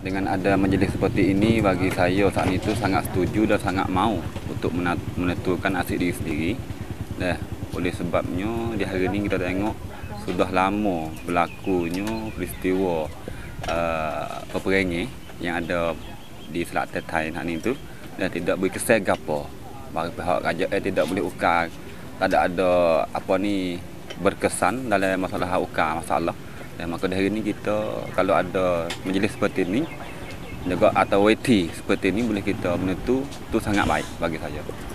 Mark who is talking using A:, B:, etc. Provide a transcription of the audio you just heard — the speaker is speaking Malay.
A: Dengan ada majlis seperti ini, bagi saya saat itu sangat setuju dan sangat mau untuk menentukan nasib diri sendiri. Oleh sebabnya di hari ini kita tengok sudah lama berlakunya peristiwa peperangan yang ada di selatan Thailand itu, dan tidak beri kesan gapo. Bagi pihak kerajaan tidak boleh ukar, tak ada apa ni berkesan dalam masalah ukar masalah. Dan maka dari ini kita kalau ada majlis seperti ini juga atau WT seperti ini boleh kita menentu, itu sangat baik bagi saya.